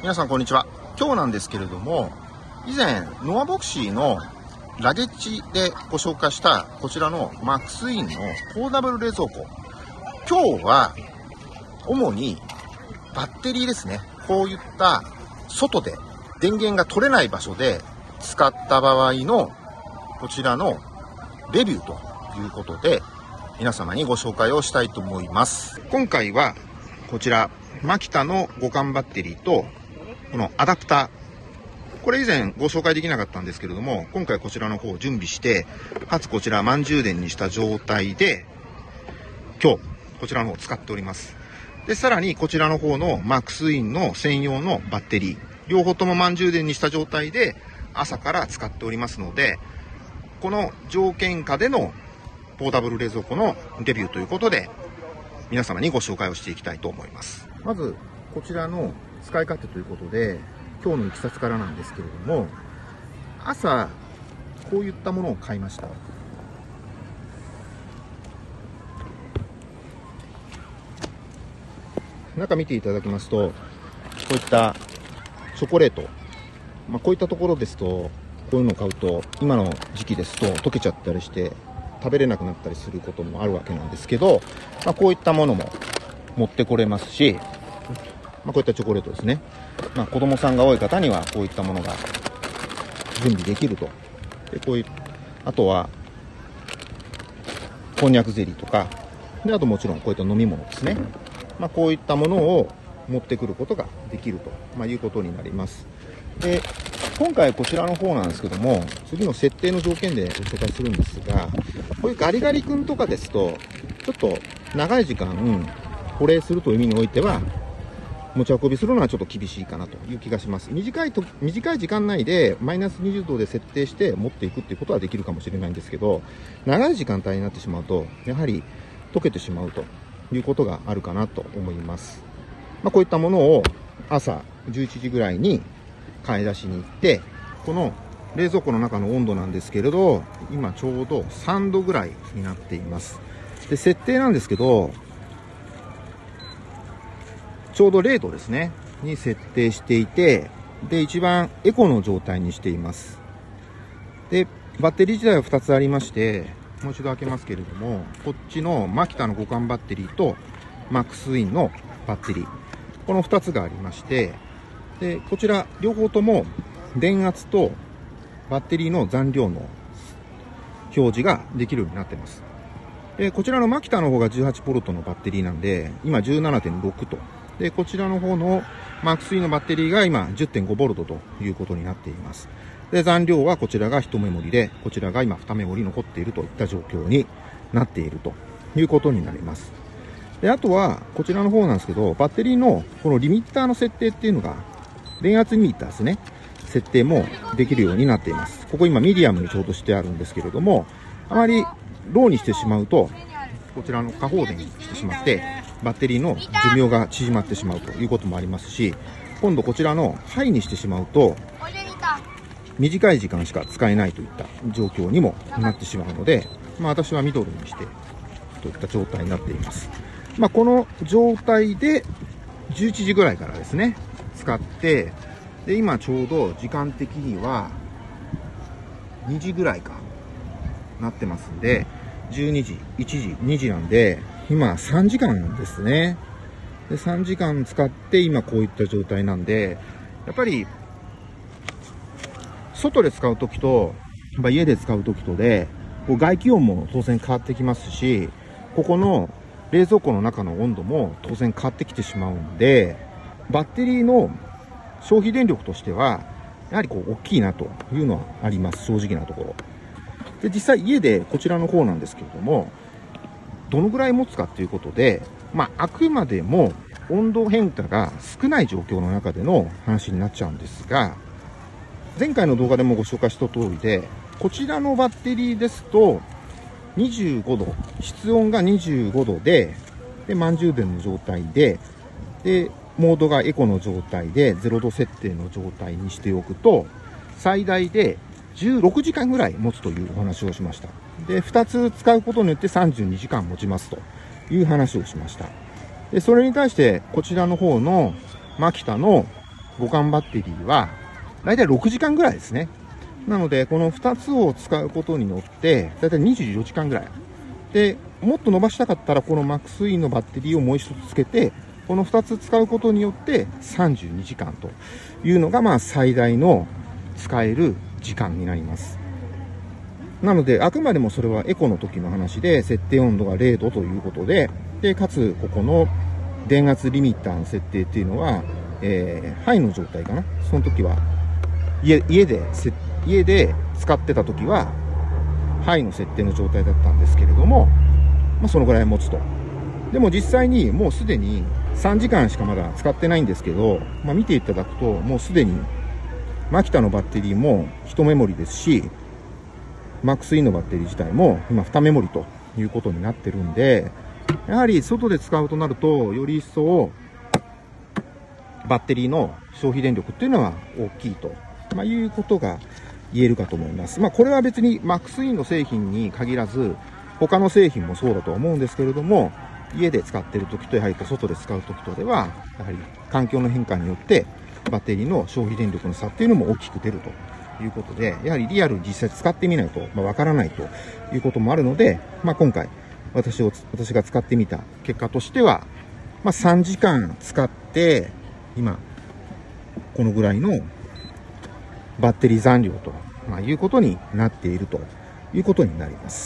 皆さんこんにちは。今日なんですけれども、以前ノアボクシーのラゲッジでご紹介したこちらのマックスインのポータブル冷蔵庫、今日は主にバッテリーですね。こういった外で電源が取れない場所で使った場合のこちらのレビューということで皆様にご紹介をしたいと思います。今回はこちらマキタの互換バッテリーとこのアダプター、これ以前ご紹介できなかったんですけれども、今回こちらの方を準備して、かつこちら満充電にした状態で今日こちらの方を使っております。でさらにこちらの方のマックスインの専用のバッテリー、両方とも満充電にした状態で朝から使っておりますので、この条件下でのポータブル冷蔵庫のレビューということで皆様にご紹介をしていきたいと思います。まずこちらの使い勝手ということで、今日のいきさつからなんですけれども、朝こういったものを買いました。中見ていただきますと、こういったチョコレート、こういったところですとこういうのを買うと今の時期ですと溶けちゃったりして食べれなくなったりすることもあるわけなんですけど、こういったものも持ってこれますし、こういったチョコレートですね。子供さんが多い方にはこういったものが準備できると。でこういうあとはこんにゃくゼリーとかで、あともちろんこういった飲み物ですね。こういったものを持ってくることができると、いうことになります。で今回こちらの方なんですけども、次の設定の条件でご紹介するんですが、こういうガリガリ君とかですとちょっと長い時間保冷するという意味においては持ち運びするのはちょっと厳しいかなという気がします。短い時間内でマイナス20度で設定して持っていくっていうことはできるかもしれないんですけど、長い時間帯になってしまうとやはり溶けてしまうということがあるかなと思います。こういったものを朝11時ぐらいに買い出しに行って、この冷蔵庫の中の温度なんですけれど、今ちょうど3度ぐらいになっています。で設定なんですけど、ちょうど0度ですねに設定していて、で一番エコの状態にしています。でバッテリー自体は2つありまして、もう一度開けますけれども、こっちのマキタの互換バッテリーとマックスインのバッテリー、この2つがありまして、でこちら両方とも電圧とバッテリーの残量の表示ができるようになっています。でこちらのマキタの方が 18V のバッテリーなんで今 17.6 と、でこちらの方のマックスインのバッテリーが今 10.5V ということになっています。で残量はこちらが1メモリで、こちらが今2メモリ残っているといった状況になっているということになります。であとはこちらの方なんですけど、バッテリーのこのリミッターの設定っていうのが、電圧リミッターですね、設定もできるようになっています。ここ今ミディアムにちょうどしてあるんですけれども、あまりローにしてしまうとこちらの過放電にしてしまってバッテリーの寿命が縮まってしまうということもありますし、今度こちらのハイにしてしまうと短い時間しか使えないといった状況にもなってしまうので、私はミドルにしてといった状態になっています。この状態で11時ぐらいからですね使って、で今ちょうど時間的には2時ぐらいかなってますんで、12時、1時、2時なんで今3時間ですね。で3時間使って今こういった状態なんで、やっぱり外で使う時と家で使う時とで外気温も当然変わってきますし、ここの冷蔵庫の中の温度も当然変わってきてしまうんで、バッテリーの消費電力としてはやはり大きいなというのはあります、正直なところ。で実際家でこちらの方なんですけれども、どのぐらい持つかということで、あくまでも温度変化が少ない状況の中での話になっちゃうんですが、前回の動画でもご紹介した通りで、こちらのバッテリーですと25度、室温が25度で、満充電の状態で、モードがエコの状態で0度設定の状態にしておくと最大で16時間ぐらい持つというお話をしました。で2つ使うことによって32時間持ちますという話をしました。でそれに対してこちらの方のマキタの互換バッテリーは、だいたい6時間ぐらいですね。なので、この2つを使うことによって、だいたい24時間ぐらい。で、もっと伸ばしたかったら、このマックスインのバッテリーをもう一つつけて、この2つ使うことによって32時間というのが、まあ最大の使える時間になります。なので、あくまでもそれはエコの時の話で、設定温度が0度ということで、で、かつ、ここの電圧リミッターの設定っていうのは、ハイの状態かな。その時は、家で使ってた時は、ハイの設定の状態だったんですけれども、まあ、そのぐらい持つと。でも実際にもうすでに3時間しかまだ使ってないんですけど、まあ、見ていただくと、もうすでに、マキタのバッテリーも1メモリですし、マックスインのバッテリー自体も今2メモリということになってるんで、やはり外で使うとなると、より一層、バッテリーの消費電力っていうのは大きいと、まあ、いうことが言えるかと思います。まあ、これは別にマックスインの製品に限らず、他の製品もそうだと思うんですけれども、家で使っている時とやはり外で使う時とでは、やはり環境の変化によってバッテリーの消費電力の差っていうのも大きく出るということで、やはりリアルに実際使ってみないとわからないということもあるので、まあ、今回私が使ってみた結果としては、まあ、3時間使って今このぐらいのバッテリー残量と、まあ、いうことになっているということになります。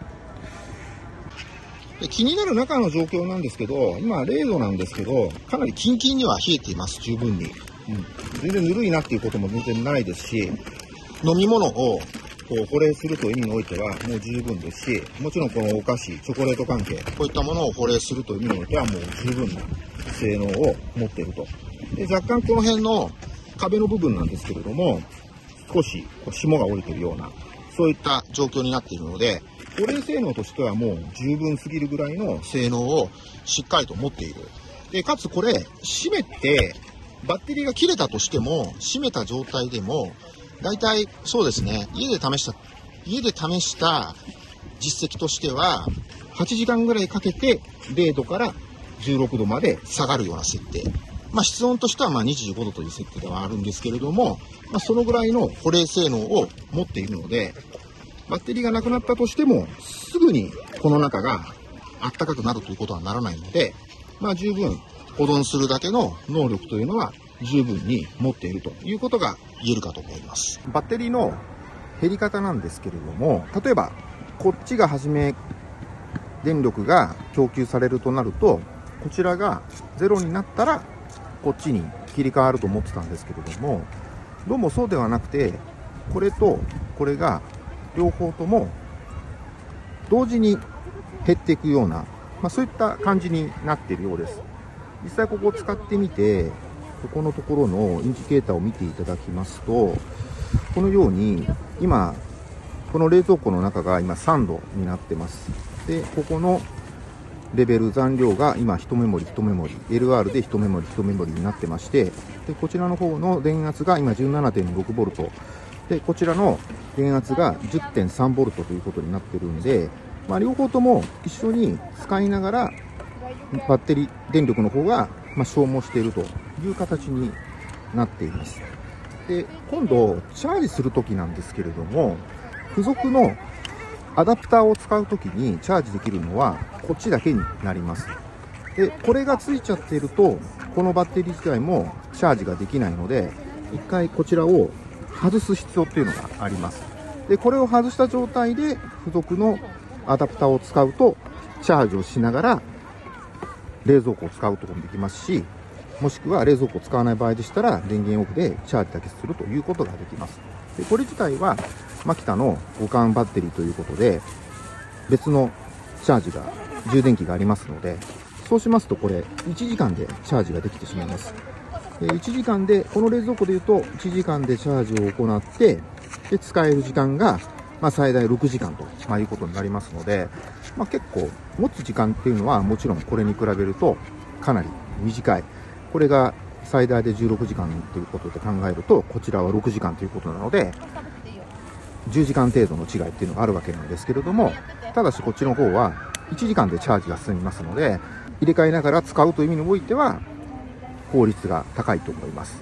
で、気になる中の状況なんですけど、今0度なんですけど、かなりキンキンには冷えています、十分に。全然ぬるいなっていうことも全然ないですし、飲み物をこう保冷するという意味においてはもう十分ですし、もちろんこのお菓子、チョコレート関係、こういったものを保冷するという意味においてはもう十分な性能を持っていると。で、若干この辺の壁の部分なんですけれども、少し霜が降りているような、そういった状況になっているので、保冷性能としてはもう十分すぎるぐらいの性能をしっかりと持っている。で、かつこれ、閉めて、バッテリーが切れたとしても、閉めた状態でも、だいたいそうですね、家で試した実績としては、8時間ぐらいかけて0度から16度まで下がるような設定。まあ、室温としてはまあ25度という設定ではあるんですけれども、まあ、そのぐらいの保冷性能を持っているので、バッテリーがなくなったとしても、すぐにこの中が暖かくなるということはならないので、まあ、十分保存するだけの能力というのは十分に持っているということが言えるかと思います。バッテリーの減り方なんですけれども、例えばこっちが初め電力が供給されるとなると、こちらが0になったらこっちに切り替わると思ってたんですけれども、どうもそうではなくて、これとこれが両方とも同時に減っていくような、まあ、そういった感じになっているようです。実際ここを使ってみて、ここのところのインジケーターを見ていただきますと、このように今この冷蔵庫の中が今3度になってます。で、ここのレベル残量が今1メモリ1メモリ LR で1メモリ1メモリになってまして、でこちらの方の電圧が今 17.6V で、こちらの電圧が 10.3V ということになってるんで、まあ、両方とも一緒に使いながらバッテリー電力の方が消耗しているという形になっています。で、今度チャージするときなんですけれども、付属のアダプターを使うときにチャージできるのはこっちだけになります。で、これがついちゃっていると、このバッテリー自体もチャージができないので、一回こちらを外す必要っていうのがあります。で、これを外した状態で付属のアダプターを使うと、チャージをしながら冷蔵庫を使うこともできますし、もしくは冷蔵庫を使わない場合でしたら電源オフでチャージだけするということができます。で、これ自体はマキタの互換バッテリーということで、別のチャージが、充電器がありますので、そうしますとこれ1時間でチャージができてしまいます。で、1時間で、この冷蔵庫でいうと1時間でチャージを行って、で、使える時間が最大6時間ということになりますので、結構持つ時間っていうのはもちろんこれに比べるとかなり短い。これが最大で16時間ということで考えると、こちらは6時間ということなので、10時間程度の違いっていうのがあるわけなんですけれども、ただしこっちの方は1時間でチャージが済みますので、入れ替えながら使うという意味においては効率が高いと思います。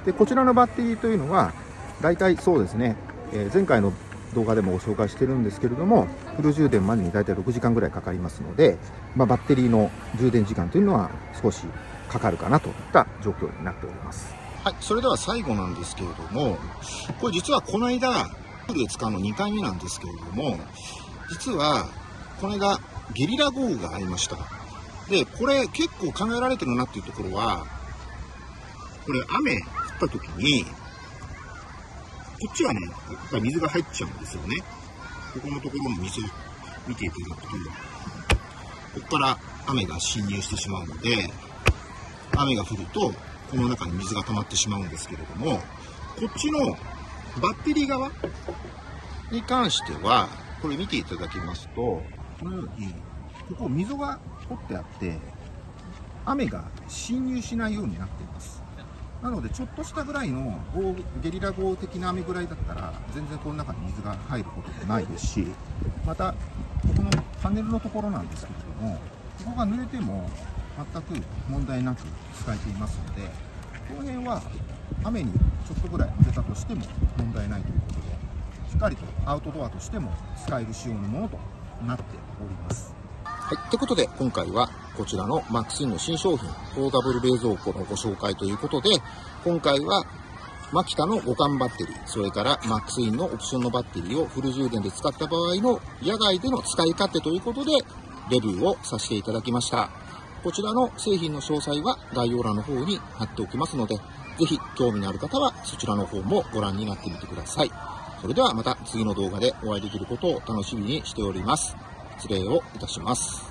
で、こちらのバッテリーというのは、だいたいそうですね、前回の動画でもご紹介してるんですけれども、フル充電までにだいたい6時間ぐらいかかりますので、バッテリーの充電時間というのは少しかかるかなといった状況になっております。はい、それでは最後なんですけれども、これ実はこの間、フルで使うの2回目なんですけれども、実はこの間ゲリラ豪雨がありました。で、これ結構考えられてるなっていうところは、これ雨降った時に、こっちはね、やっぱり水が入っちゃうんですよね。ここのところの水を見ていただくと、ここから雨が侵入してしまうので、雨が降ると、この中に水が溜まってしまうんですけれども、こっちのバッテリー側に関しては、これ見ていただきますと、このように、ここ溝が掘ってあって、雨が侵入しないようになっています。なので、ちょっとしたぐらいのゲリラ豪雨的な雨ぐらいだったら、全然この中に水が入ることもないですし、また、ここのパネルのところなんですけれども、ここが濡れても全く問題なく使えていますので、この辺は雨にちょっとぐらい濡れたとしても問題ないということで、しっかりとアウトドアとしても使える仕様のものとなっております。はい、ということで今回はこちらのマックスインの新商品ポータブル冷蔵庫のご紹介ということで、今回はマキタの互換バッテリー、それからマックスインのオプションのバッテリーをフル充電で使った場合の野外での使い勝手ということでレビューをさせていただきました。こちらの製品の詳細は概要欄の方に貼っておきますので、ぜひ興味のある方はそちらの方もご覧になってみてください。それではまた次の動画でお会いできることを楽しみにしております。失礼をいたします。